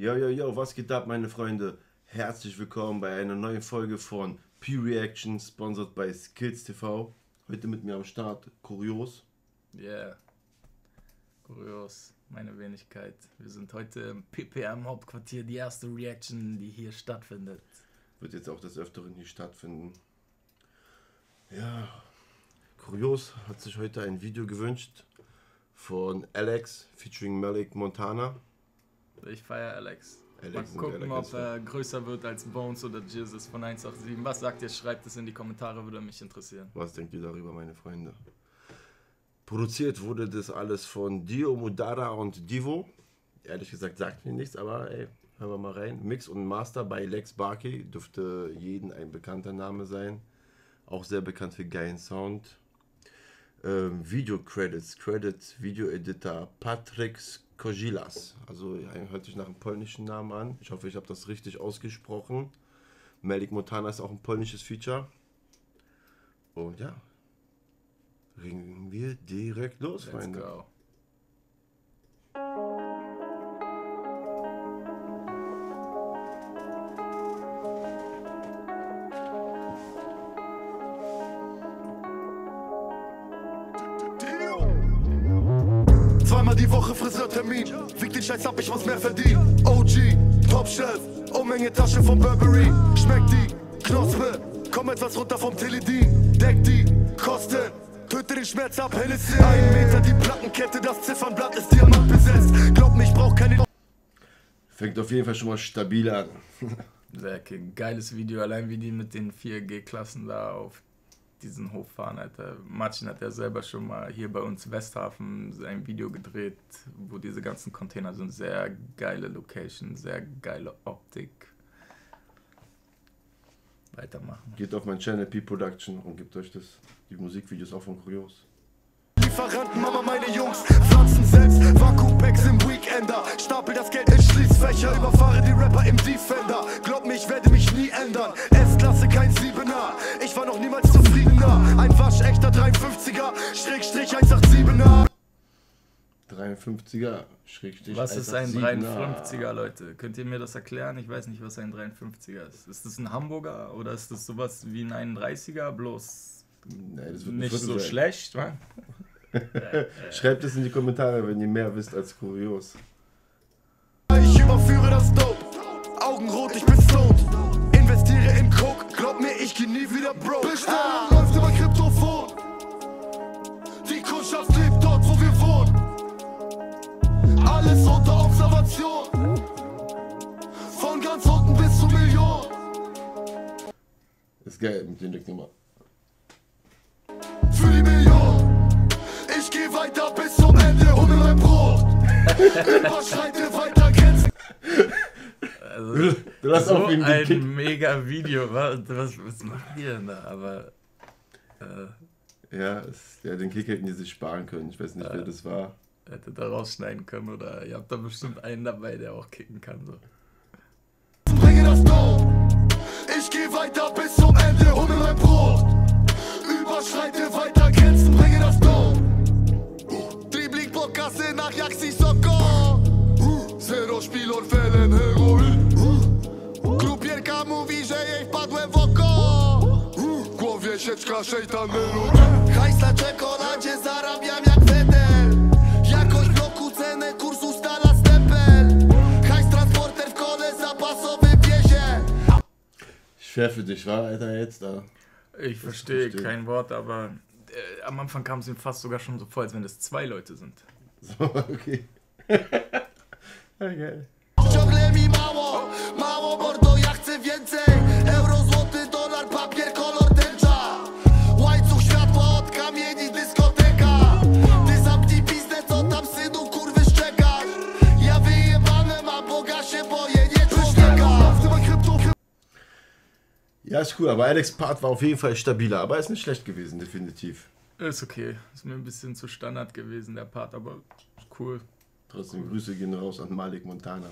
Yo, yo, yo, was geht ab, meine Freunde? Herzlich willkommen bei einer neuen Folge von P-Reaction, sponsored by Skills TV. Heute mit mir am Start Kurios. Yeah, Kurios, meine Wenigkeit. Wir sind heute im PPM Hauptquartier, die erste Reaction, die hier stattfindet. Wird jetzt auch des Öfteren hier stattfinden. Ja, Kurios hat sich heute ein Video gewünscht von Alex featuring Malik Montana. Ich feiere Alex. Mal gucken, ob er größer wird als Bones oder Jesus von 187. Was sagt ihr? Schreibt es in die Kommentare, würde mich interessieren. Was denkt ihr darüber, meine Freunde? Produziert wurde das alles von Dio Mudara und Divo. Ehrlich gesagt sagt mir nichts, aber ey, hören wir mal rein. Mix und Master bei Lex Barkey, dürfte jedem ein bekannter Name sein. Auch sehr bekannt für geilen Sound. Video-Credits, Video-Editor Patryk Kozilas. Also hört sich nach einem polnischen Namen an. Ich hoffe, ich habe das richtig ausgesprochen. Malik Montana ist auch ein polnisches Feature. Und ja, ringen wir direkt los, Freunde. Let's go. Zweimal die Woche Friseurtermin. Fick den Scheiß ab, ich muss mehr verdienen. OG, Top-Chef, Menge Tasche von Burberry. Schmeckt die Knospe, komm etwas runter vom Teledin. Deck die Kosten, töte den Schmerz ab, Hennessy. 1 Meter die Plattenkette, das Ziffernblatt ist Diamant besetzt. Glaub mir, ich brauch keine... Fängt auf jeden Fall schon mal stabil an. Sehr geiles Video, allein wie die mit den 4G-Klassen da auf diesen Hof fahren, Alter. Martin hat ja selber schon mal hier bei uns Westhafen ein Video gedreht, wo diese ganzen Container sind. Sehr geile Location, sehr geile Optik. Weitermachen. Geht auf mein Channel P-Production und gebt euch die Musikvideos auch von Kurios. Lieferanten, Mama, meine Jungs, pflanzen selbst, Vakuumpacks im Weekender, stapel das Geld in Schließfächer, überfahre die Rapper im Defender, glaub mir, ich werde mich nie ändern, S-Klasse, kein 7er, ich war noch niemals zufriedener, ein waschechter 53er, Schrägstrich 187er. 53er, Schrägstrich. Was ist ein 53er, Leute? Könnt ihr mir das erklären? Ich weiß nicht, was ein 53er ist. Ist das ein Hamburger oder ist das sowas wie ein 31er, bloß nee, das wird nicht so sein. schlecht, wa? Schreibt es in die Kommentare, wenn ihr mehr wisst als Kurios. Ich überführe das Dope, Augenrot, ich bin stoned, investiere in Coke, glaub mir, ich geh nie wieder broke. Bestellung läuft über Kryptofon, die Kundschaft lebt dort, wo wir wohnen, alles unter Observation, von ganz unten bis zur Million. Ist geil mit den Rücknummer. Für die Million, ich geh weiter bis zum Ende, hol mir mein Brot, überschreite weiter Grenzen. Also, Du hast so auf ihn ein gekickt. mega Video, was machen die denn da? Aber Ja, den Kick hätten die sich sparen können. Ich weiß nicht, wer das war. hätte da rausschneiden können oder ihr habt da bestimmt einen dabei, der auch kicken kann. So. Bringe das Dope, ich geh weiter bis zum Ende, hol mir mein Brot, überschreite weiter Grenzen, bringe das Dope. Dribbling po kasy na jak Sissoko, zero szpilorfelem heroin. Krupierka mówi, że jej wpadłem w oko, w głowie sieczka szejtanero. Hajs na czekoladzie zarabiam jak Fedel, jakość bloku cenę kurs ustala stempel. Hajs transporter w kole zapasowy wiezie. Schwer für dich, war Alter, jetzt da. Ich verstehe kein Wort, aber am Anfang kam es ihm fast sogar schon so vor, als wenn es 2 Leute sind. So, okay. Okay. Ciągle mi mało, mało mordo, ja chcę więcej. Euro, złoty, dolar, papier, kolor tęcza. Łańcuch światła od kamieni, dyskoteka. Ty zamknij pizdę, co tam synu kurwy szczekasz. Ja wyjebane mam, Boga się boję, nie człowieka. Ja, ist cool, aber Alex' Part war auf jeden Fall stabiler, aber ist nicht schlecht gewesen, definitiv. Ist okay, ist mir ein bisschen zu Standard gewesen, der Part, aber cool. Trotzdem Grüße gehen raus an Malik Montana.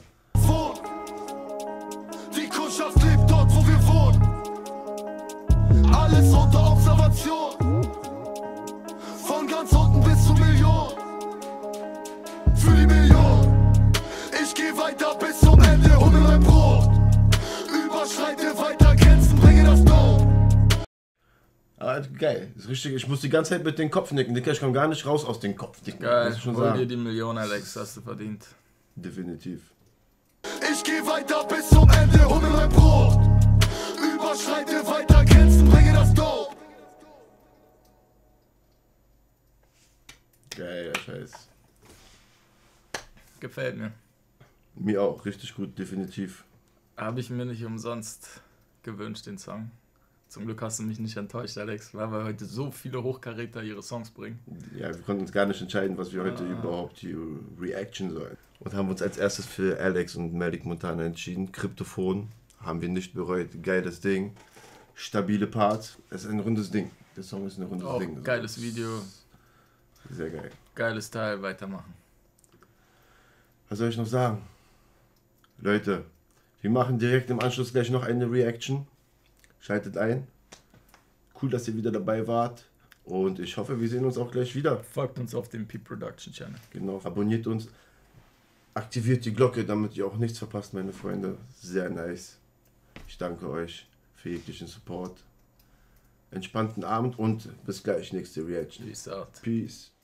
Die Kundschaft lebt dort, wo wir wohnen. Alles unter Observation, von ganz unten bis zur Million. Für die Million, ich geh weiter bis zum Ende. geil. Ist richtig, ich muss die ganze Zeit mit dem Kopf nicken. Dicker, ich komme gar nicht raus aus dem Kopf nicken. Geil, muss ich schon hol sagen. dir die Million, Alex, hast du verdient. Definitiv. Ich geh weiter bis zum Ende, hol mir mein Brot. Überschreite weiter Grenzen, bringe das Dope. Geiler Scheiß. Gefällt mir. Mir auch, richtig gut, definitiv. Habe ich mir nicht umsonst gewünscht, den Song. Zum Glück hast du mich nicht enttäuscht, Alex, weil wir heute so viele Hochkaräter ihre Songs bringen. Ja, wir konnten uns gar nicht entscheiden, was wir heute überhaupt hier reaction sollen. Und haben uns als erstes für Alex und Malik Montana entschieden. Kryptophon, haben wir nicht bereut. Geiles Ding. Stabile Parts. Es ist ein rundes Ding. Der Song ist ein rundes Auch Ding. geiles Video, Sehr geil. geiles Teil, weitermachen. Was soll ich noch sagen? Leute, wir machen direkt im Anschluss gleich noch eine Reaction. Schaltet ein. Cool, dass ihr wieder dabei wart. Und ich hoffe, wir sehen uns auch gleich wieder. Folgt uns auf dem P-Production Channel. Genau, abonniert uns. Aktiviert die Glocke, damit ihr auch nichts verpasst, meine Freunde. Sehr nice. Ich danke euch für jeglichen Support. Entspannten Abend und bis gleich, nächste Reaction. Peace out. Peace.